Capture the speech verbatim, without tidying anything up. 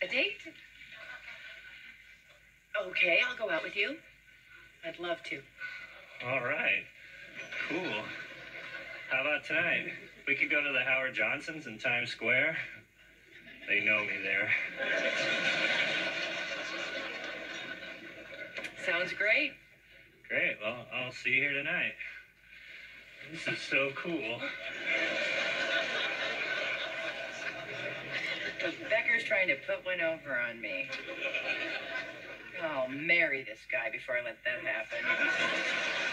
A date? Okay, I'll go out with you. I'd love to. All right. Cool. How about tonight? We could go to the Howard Johnsons in Times Square. They know me there. Sounds great. Great. Well, I'll see you here tonight. This is so cool. Becker's trying to put one over on me. I'll marry this guy before I let that happen.